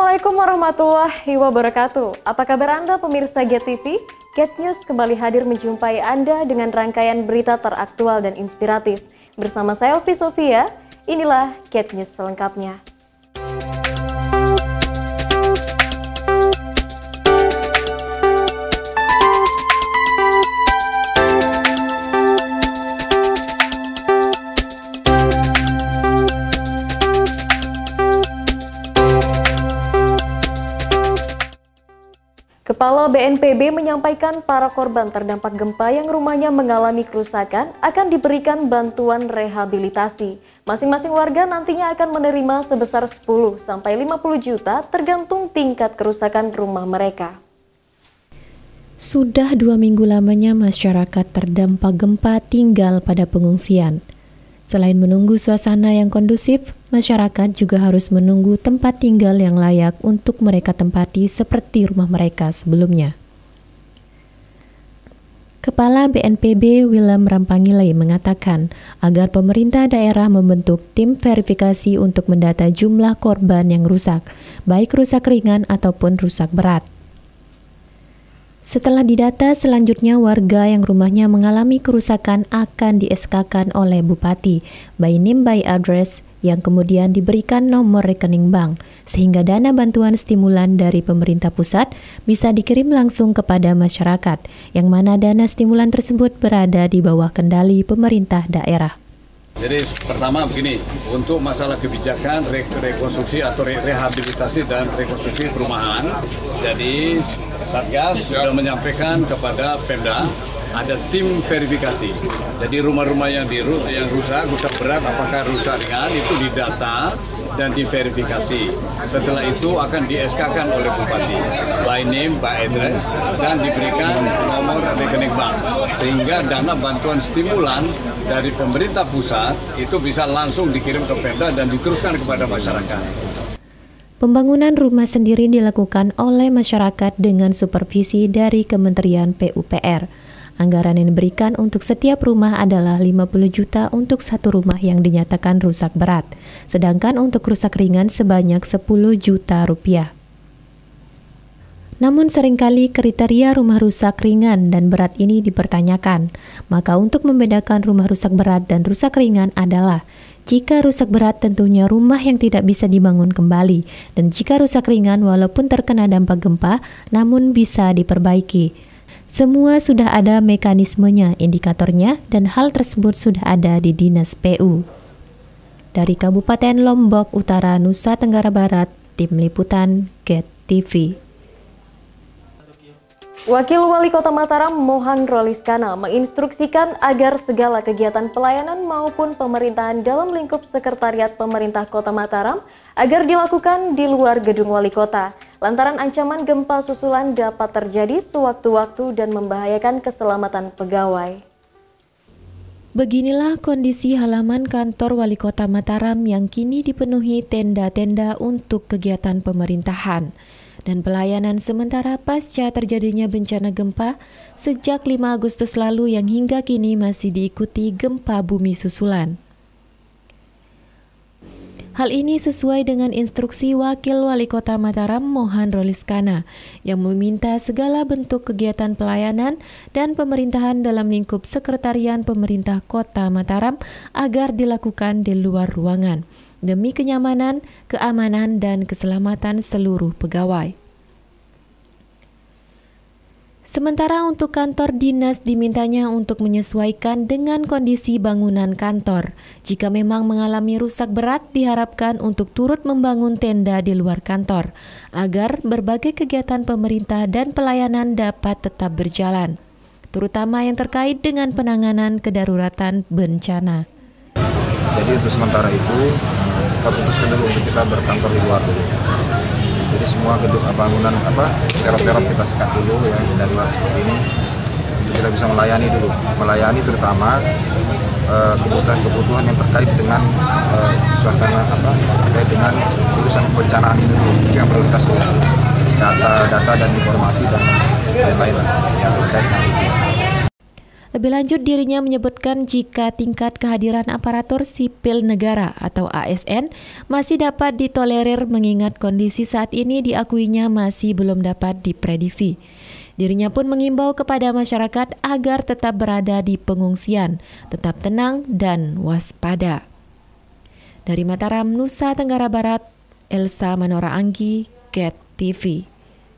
Assalamualaikum warahmatullahi wabarakatuh. Apa kabar Anda pemirsa GET TV? GET News kembali hadir menjumpai Anda dengan rangkaian berita teraktual dan inspiratif. Bersama saya Ovi Sofia, inilah GET News selengkapnya. Kepala BNPB menyampaikan para korban terdampak gempa yang rumahnya mengalami kerusakan akan diberikan bantuan rehabilitasi. Masing-masing warga nantinya akan menerima sebesar 10 sampai 50 juta tergantung tingkat kerusakan rumah mereka. Sudah 2 minggu lamanya masyarakat terdampak gempa tinggal pada pengungsian. Selain menunggu suasana yang kondusif, masyarakat juga harus menunggu tempat tinggal yang layak untuk mereka tempati seperti rumah mereka sebelumnya. Kepala BNPB Willem Rampangile mengatakan agar pemerintah daerah membentuk tim verifikasi untuk mendata jumlah korban yang rusak, baik rusak ringan ataupun rusak berat. Setelah didata, selanjutnya warga yang rumahnya mengalami kerusakan akan di-SK-kan oleh Bupati by name by address yang kemudian diberikan nomor rekening bank, sehingga dana bantuan stimulan dari pemerintah pusat bisa dikirim langsung kepada masyarakat, yang mana dana stimulan tersebut berada di bawah kendali pemerintah daerah. Jadi pertama begini, untuk masalah kebijakan rekonstruksi atau rehabilitasi dan rekonstruksi perumahan, jadi Satgas sudah menyampaikan kepada Pemda ada tim verifikasi. Jadi rumah-rumah yang rusak berat, apakah rusak ringan, itu didata dan diverifikasi. Setelah itu akan di-SK-kan oleh Bupati by name, by address, dan diberikan nomor rekening bank, sehingga dana bantuan stimulan dari pemerintah pusat itu bisa langsung dikirim ke Pemda dan diteruskan kepada masyarakat. Pembangunan rumah sendiri dilakukan oleh masyarakat dengan supervisi dari Kementerian PUPR. Anggaran yang diberikan untuk setiap rumah adalah 50 juta untuk satu rumah yang dinyatakan rusak berat, sedangkan untuk rusak ringan sebanyak 10 juta rupiah. Namun seringkali kriteria rumah rusak ringan dan berat ini dipertanyakan. Maka untuk membedakan rumah rusak berat dan rusak ringan adalah jika rusak berat tentunya rumah yang tidak bisa dibangun kembali, dan jika rusak ringan walaupun terkena dampak gempa namun bisa diperbaiki. Semua sudah ada mekanismenya, indikatornya, dan hal tersebut sudah ada di Dinas PU. Dari Kabupaten Lombok Utara, Nusa Tenggara Barat, Tim Liputan GET TV. Wakil Wali Kota Mataram Mohan Roliskana menginstruksikan agar segala kegiatan pelayanan maupun pemerintahan dalam lingkup Sekretariat Pemerintah Kota Mataram agar dilakukan di luar gedung Wali Kota, lantaran ancaman gempa susulan dapat terjadi sewaktu-waktu dan membahayakan keselamatan pegawai. Beginilah kondisi halaman kantor Wali Kota Mataram yang kini dipenuhi tenda-tenda untuk kegiatan pemerintahan dan pelayanan sementara pasca terjadinya bencana gempa sejak 5 Agustus lalu yang hingga kini masih diikuti gempa bumi susulan. Hal ini sesuai dengan instruksi Wakil Wali Kota Mataram Mohan Roliskana yang meminta segala bentuk kegiatan pelayanan dan pemerintahan dalam lingkup Sekretariat Pemerintah Kota Mataram agar dilakukan di luar ruangan demi kenyamanan, keamanan, dan keselamatan seluruh pegawai. Sementara untuk kantor dinas dimintanya untuk menyesuaikan dengan kondisi bangunan kantor. Jika memang mengalami rusak berat, diharapkan untuk turut membangun tenda di luar kantor, agar berbagai kegiatan pemerintah dan pelayanan dapat tetap berjalan, terutama yang terkait dengan penanganan kedaruratan bencana. Jadi untuk sementara itu, kita putuskan dulu untuk kita berkantor di luar dulu. Jadi semua gedung bangunan terop-terop kita sekat dulu ya dari luar seperti ini. Kita bisa melayani terutama kebutuhan yang terkait dengan suasana terkait dengan urusan kebencanaan ini dulu. Itu yang prioritas dulu. Data dan informasi dan lain-lain yang terkait dengan itu. Lebih lanjut, dirinya menyebutkan jika tingkat kehadiran aparatur sipil negara atau ASN masih dapat ditolerir mengingat kondisi saat ini diakuinya masih belum dapat diprediksi. Dirinya pun mengimbau kepada masyarakat agar tetap berada di pengungsian, tetap tenang dan waspada. Dari Mataram, Nusa Tenggara Barat, Elsa Manora Anggi, GET TV.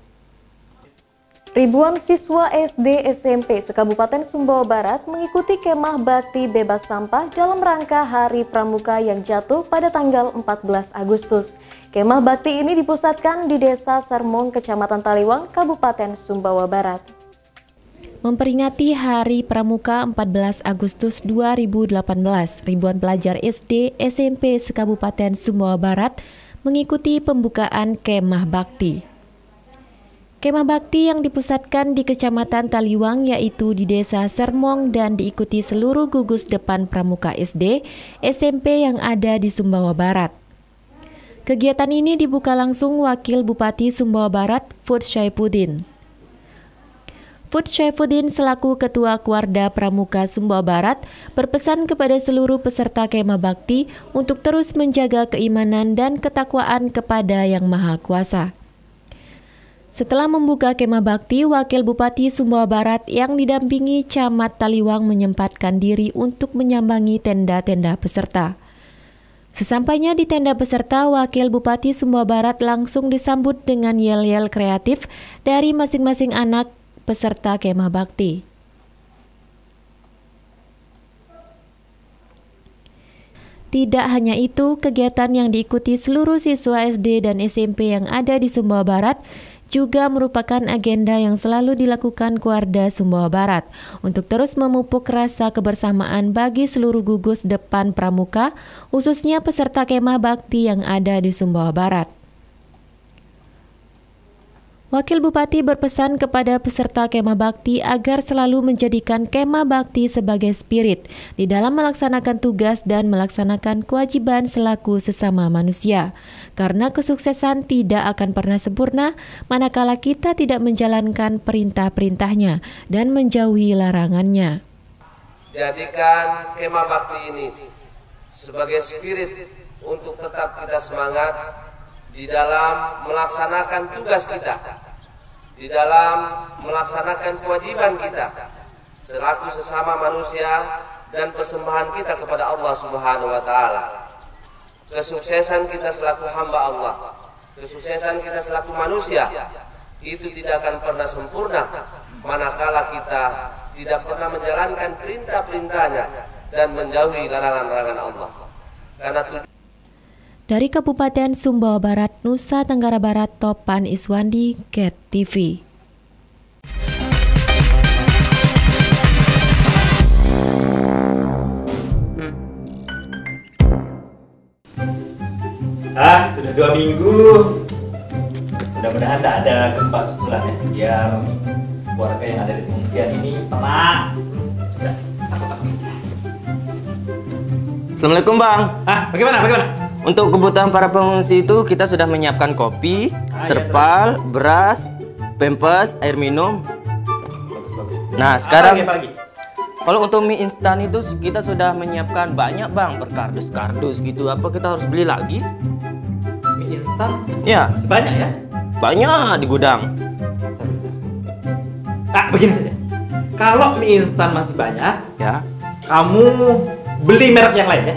Ribuan siswa SD SMP se-Kabupaten Sumbawa Barat mengikuti kemah bakti bebas sampah dalam rangka Hari Pramuka yang jatuh pada tanggal 14 Agustus. Kemah bakti ini dipusatkan di Desa Sermong, Kecamatan Taliwang, Kabupaten Sumbawa Barat. Memperingati Hari Pramuka 14 Agustus 2018, ribuan pelajar SD SMP se-Kabupaten Sumbawa Barat mengikuti pembukaan kemah bakti. Kemah bakti yang dipusatkan di Kecamatan Taliwang yaitu di Desa Sermong dan diikuti seluruh gugus depan pramuka SD, SMP yang ada di Sumbawa Barat. Kegiatan ini dibuka langsung Wakil Bupati Sumbawa Barat, Fud Syaifuddin. Fud Syaifuddin selaku Ketua Kuarda Pramuka Sumbawa Barat berpesan kepada seluruh peserta kemah bakti untuk terus menjaga keimanan dan ketakwaan kepada Yang Maha Kuasa. Setelah membuka kemah bakti, Wakil Bupati Sumbawa Barat yang didampingi Camat Taliwang menyempatkan diri untuk menyambangi tenda-tenda peserta. Sesampainya di tenda peserta, Wakil Bupati Sumbawa Barat langsung disambut dengan yel-yel kreatif dari masing-masing anak peserta kemah bakti. Tidak hanya itu, kegiatan yang diikuti seluruh siswa SD dan SMP yang ada di Sumbawa Barat juga merupakan agenda yang selalu dilakukan Kuarda Sumbawa Barat untuk terus memupuk rasa kebersamaan bagi seluruh gugus depan pramuka, khususnya peserta kemah bakti yang ada di Sumbawa Barat. Wakil Bupati berpesan kepada peserta kemah bakti agar selalu menjadikan kemah bakti sebagai spirit di dalam melaksanakan tugas dan melaksanakan kewajiban selaku sesama manusia. Karena kesuksesan tidak akan pernah sempurna manakala kita tidak menjalankan perintah-perintahnya dan menjauhi larangannya. Jadikan kemah bakti ini sebagai spirit untuk tetap kita semangat di dalam melaksanakan tugas kita, di dalam melaksanakan kewajiban kita selaku sesama manusia dan persembahan kita kepada Allah Subhanahu wa taala. Kesuksesan kita selaku hamba Allah, kesuksesan kita selaku manusia itu tidak akan pernah sempurna manakala kita tidak pernah menjalankan perintah-perintahnya dan menjauhi larangan-larangan Allah. Karena dari Kabupaten Sumbawa Barat, Nusa Tenggara Barat, Topan Iswandi, GET TV. Sudah 2 minggu. Mudah-mudahan tidak ada gempa susulan ya, biar warga yang ada di pengungsian ini tenang. Udah, takut-takut. Assalamualaikum Bang. Bagaimana? Untuk kebutuhan para pengungsi itu kita sudah menyiapkan kopi, terpal, beras, pampers, air minum. Bagus. Nah sekarang apa lagi? kalau untuk mie instan itu kita sudah menyiapkan banyak Bang, berkardus-kardus gitu. Apa kita harus beli lagi? Mie instan? Ya. Masih banyak ya? Banyak di gudang. Begini saja. Kalau mie instan masih banyak, Ya. kamu beli merek yang lain ya?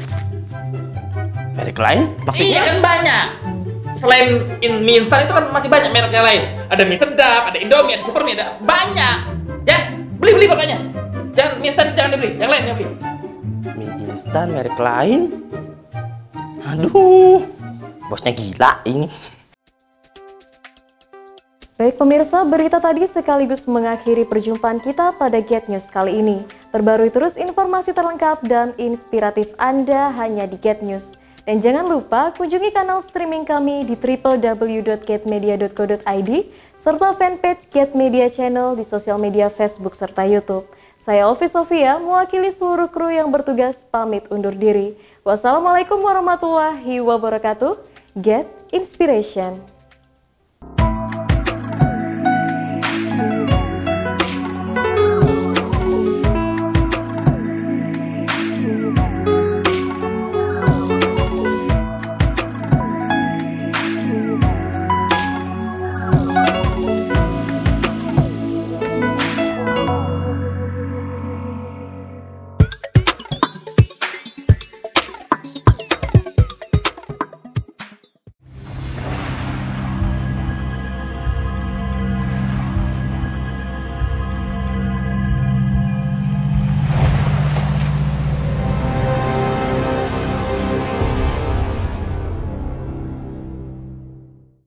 Merek lain? Maksudnya? Iya kan banyak. Selain mie instan itu kan masih banyak merek yang lain. Ada mie sedap, ada Indomie, ada Supermie, ada banyak. Ya, beli pokoknya. Jangan mie instan jangan dibeli, yang lain yang beli. Mie instan merek lain? Aduh, bosnya gila ini. Baik pemirsa, berita tadi sekaligus mengakhiri perjumpaan kita pada GET News kali ini. Perbarui terus informasi terlengkap dan inspiratif Anda hanya di GET News. Dan jangan lupa kunjungi kanal streaming kami di www.getmedia.co.id serta fanpage GET Media Channel di sosial media Facebook serta YouTube. Saya Olvi Sofia, mewakili seluruh kru yang bertugas pamit undur diri. Wassalamualaikum warahmatullahi wabarakatuh. GET Inspiration.